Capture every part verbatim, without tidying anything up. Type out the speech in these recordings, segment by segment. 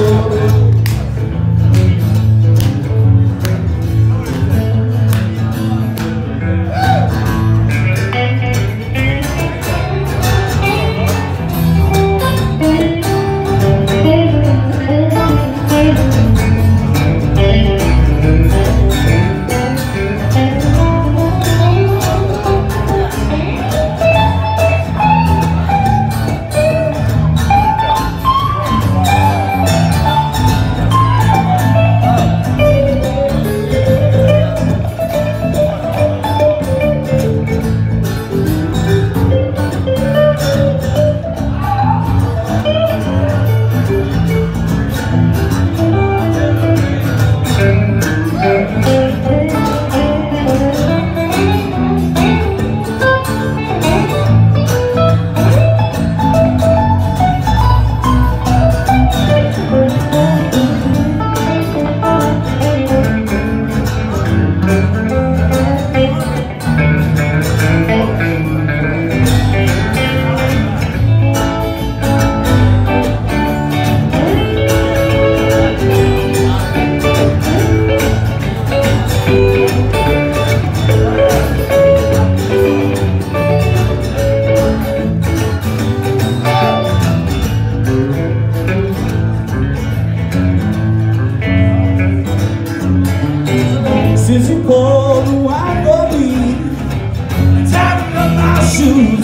Since you pulled the white for me and tightened up my shoes,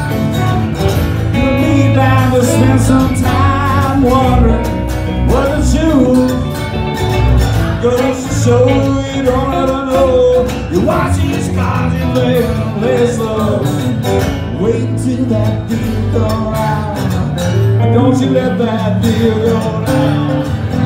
you and me bound to spend some time wondering what to choose. Goes to show you don't ever know. You watch these cars you lay in place of. Wait till that deal come around, and don't you let that deal go down.